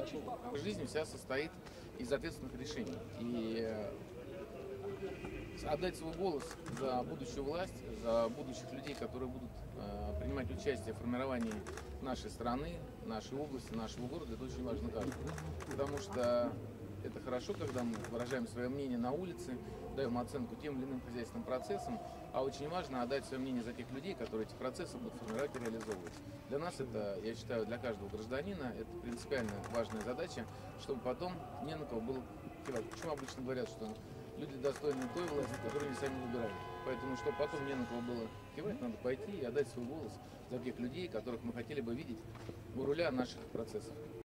жизнь вся состоит из ответственных решений. И отдать свой голос за будущую власть, за будущих людей, которые будут принимать участие в формировании нашей страны, нашей области, нашего города, это очень важно каждому. Потому что это хорошо, когда мы выражаем свое мнение на улице, даем оценку тем или иным хозяйственным процессам, а очень важно отдать свое мнение за тех людей, которые эти процессы будут формировать и реализовывать. Для нас это, я считаю, для каждого гражданина, это принципиально важная задача, чтобы потом не на кого было кивать. Почему обычно говорят, что люди достойны той власти, которую они сами выбирали. Поэтому, чтобы потом не на кого было кивать, надо пойти и отдать свой голос за тех людей, которых мы хотели бы видеть у руля наших процессов.